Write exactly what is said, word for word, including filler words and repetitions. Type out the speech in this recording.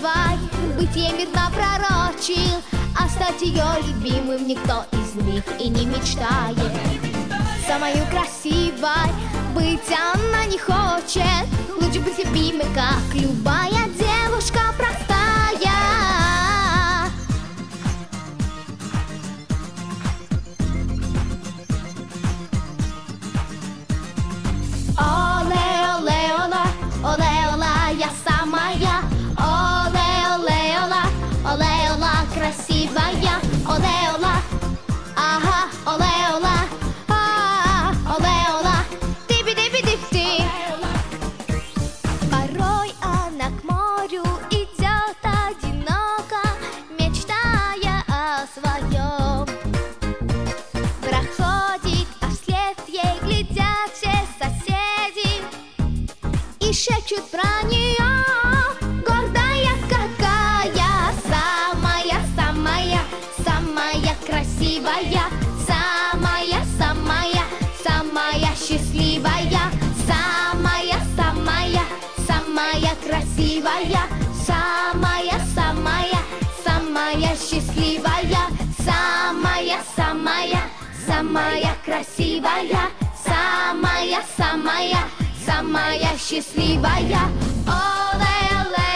красивой, бытие мир напророчил, а стать ее любимым никто из них и не мечтает. Самою красивой быть она не хочет, лучше быть любимой, как любая девушка простая. Оле, оле, ола, оле, ола, я самая. Оле, оле, ола, оле, ола, красивая. Оле, ола, ага, оле, ола, а, оле, ола, типи-типи-тип-ти. Порой она к морю идет одиноко, мечтая о своем. Проходит, а вслед ей глядят все соседи и шепчут про нее. Гордая какая, самая, самая, самая красивая, самая, самая, самая счастливая, самая, самая, самая красивая, самая, самая, самая счастливая, самая, самая, самая красивая, самая, самая, самая счастливая. Оле, оле.